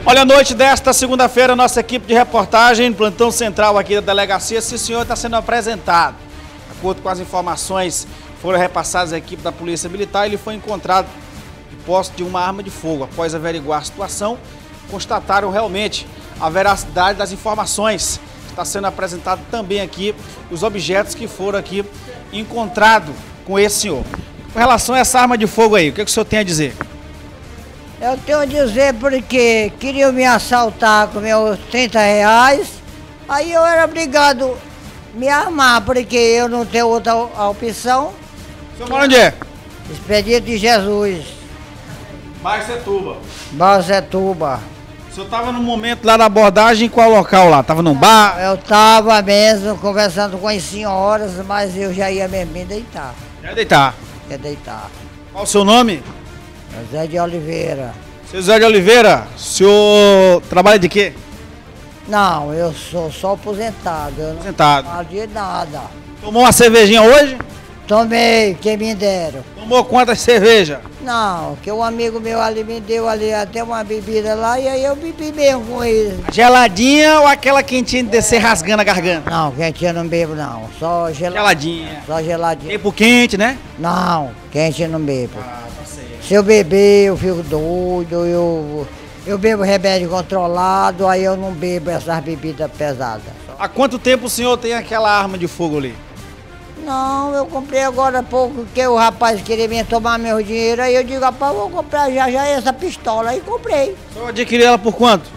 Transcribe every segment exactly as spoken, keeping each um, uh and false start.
Olha, a noite desta segunda-feira, nossa equipe de reportagem, plantão central aqui da delegacia, esse senhor está sendo apresentado. De acordo com as informações que foram repassadas à equipe da Polícia Militar, ele foi encontrado de posse de uma arma de fogo. Após averiguar a situação, constataram realmente a veracidade das informações. Está sendo apresentado também aqui os objetos que foram aqui encontrados com esse senhor. Com relação a essa arma de fogo aí, o que, que o senhor tem a dizer? Eu tenho a dizer porque queriam me assaltar com meus trinta reais, aí eu era obrigado a me armar, porque eu não tenho outra opção. O senhor mora onde é? Expedito de Jesus. Barcetuba. Barcetuba. O senhor estava no momento lá da abordagem, em qual local lá? Estava num bar? Eu estava mesmo conversando com as senhoras, mas eu já ia mesmo me deitar. Já ia deitar? Ia deitar. Qual o seu nome? Zé de Oliveira. Seu Zé de Oliveira, o senhor trabalha de quê? Não, eu sou só aposentado. Eu não Aposentado. falo de nada. Tomou uma cervejinha hoje? Tomei, quem me deram. Tomou quantas cervejas? Não, que um amigo meu ali me deu ali até uma bebida lá e aí eu bebi mesmo com ele. Geladinha ou aquela quentinha de descer rasgando a garganta? Não, quentinha não bebo não, só geladinha. Geladinha. Só geladinha. Tempo quente, né? Não, quente não bebo. Ah, tá certo. Se eu beber eu fico doido, eu, eu bebo remédio controlado, aí eu não bebo essas bebidas pesadas. Há quanto tempo o senhor tem aquela arma de fogo ali? Não, eu comprei agora há pouco, que o rapaz queria me tomar meu dinheiro, aí eu digo, rapaz, vou comprar já já essa pistola, aí comprei. O senhor adquiriu ela por quanto?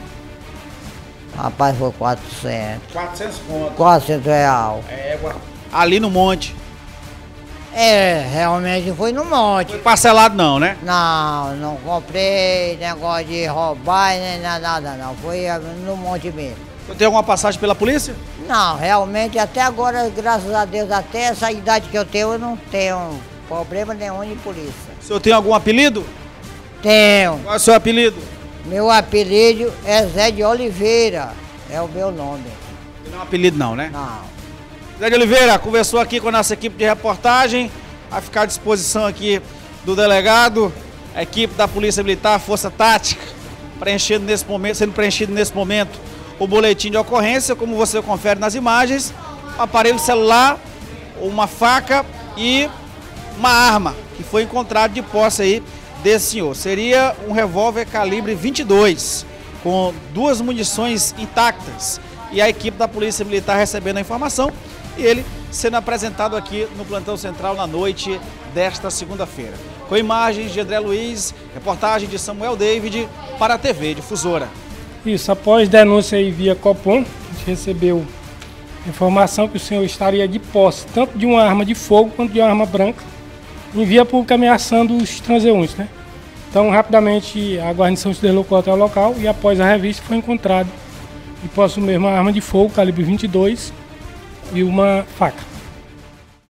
Rapaz, foi quatrocentos. quatrocentos conto. quatrocentos real. Égua. Ali no monte. É, realmente foi no monte. Foi parcelado não, né? Não, não comprei negócio de roubar, nem nada, não. Foi no monte mesmo. O senhor tem alguma passagem pela polícia? Não, realmente até agora, graças a Deus, até essa idade que eu tenho, eu não tenho problema nenhum de polícia. O senhor tem algum apelido? Tenho. Qual é o seu apelido? Meu apelido é Zé de Oliveira, é o meu nome. Não é um apelido não, né? Não. Zé de Oliveira conversou aqui com a nossa equipe de reportagem, vai ficar à disposição aqui do delegado, a equipe da Polícia Militar, Força Tática, preenchendo nesse momento, sendo preenchido nesse momento o boletim de ocorrência, como você confere nas imagens, um aparelho celular, uma faca e uma arma que foi encontrado de posse aí desse senhor. Seria um revólver calibre vinte e dois, com duas munições intactas. E a equipe da Polícia Militar recebendo a informação e ele sendo apresentado aqui no plantão central na noite desta segunda-feira. Com imagens de André Luiz, reportagem de Samuel David para a T V Difusora. Isso, após denúncia aí via Copom, a gente recebeu informação que o senhor estaria de posse tanto de uma arma de fogo quanto de uma arma branca em via pública ameaçando os transeuntes, né? Então, rapidamente, a guarnição se deslocou até o local e após a revista foi encontrado de posse de uma arma de fogo, calibre vinte e dois, e uma faca.